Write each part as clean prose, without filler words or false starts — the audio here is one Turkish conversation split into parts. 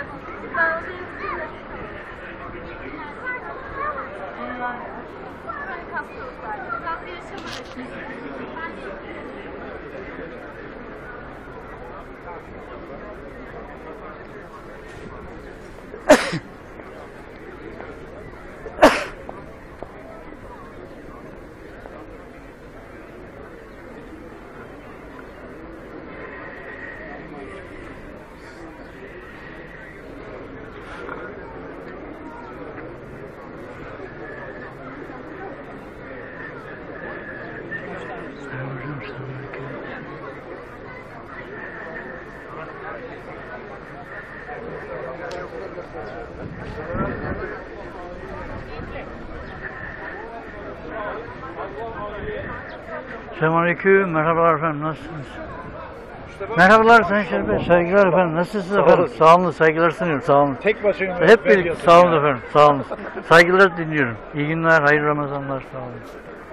Selamünaleyküm, merhabalar efendim, nasılsınız? Merhabalar Sayın Şerif Bey, saygılar efendim, nasılsınız efendim? Sağ olun, saygılar sunuyorum, sağ olun. Tek başına hep birlikte, sağ olun efendim, sağ olun. Saygılar dinliyorum. İyi günler, hayırlı Ramazanlar, sağ olun.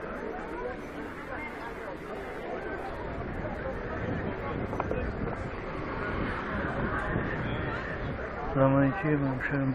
Selamünaleyküm, hemşerim.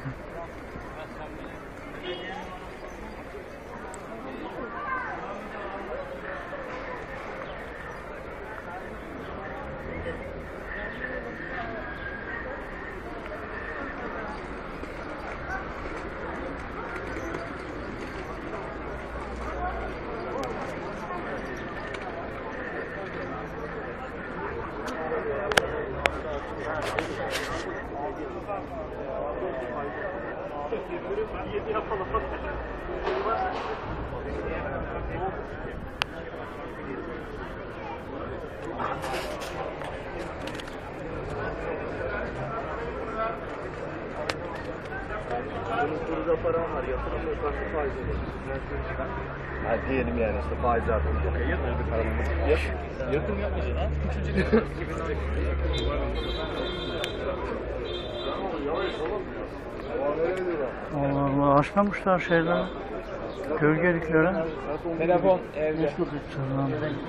Burada param var, yatırım karşı faiz olur. Ha diyelim yani işte faiz artınca. Yatırım yapmayacaksın ha? Allah Allah, açmamışlar şeyleri, gölgeliklere. Telefon evde. Tamam.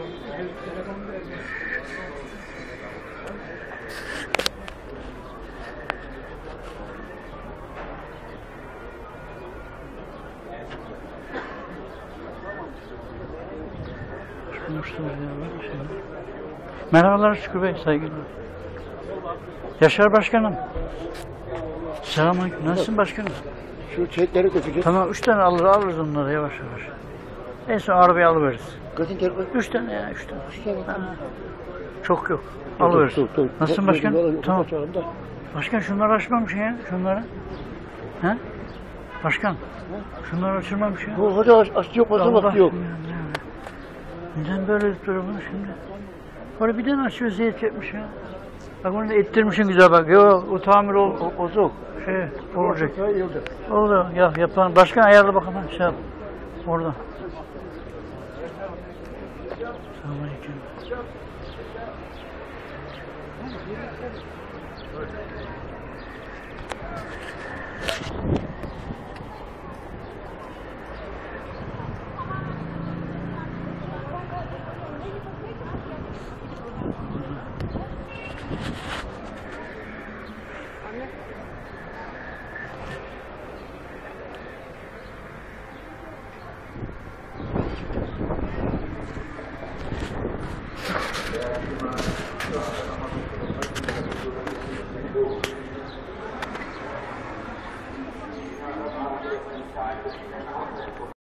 Merhabalar Şükrü Bey, saygılar. Yaşar Başkanım. Selamünaleyküm. Nasılsın başkanım? Şu çekleri götüreceğiz. Tamam, 3 tane alırız onları yavaş yavaş. En son arabaya alıveririz. Kaçın telefon? 3 tane ya, 3 tane. Ha. Çok yok. Alıveririz. Nasılsın başkanım? Tamam. Başkan şunları açmamış ya, şunları. He? Başkan, şunları açılmamış ya. Hadi aç yok, fazla vakti yok. Neden böyle duruyor bunu şimdi? Böyle bir tane açıyor, zeyt etmiş ya. Bak onu da ettirmişsin güzel bak. Yok, o tamir olacak. Olacak. Oldu. Ya yapalım. Başkan ayarla bakalım. Şey yap. Orada. Selamünaleyküm.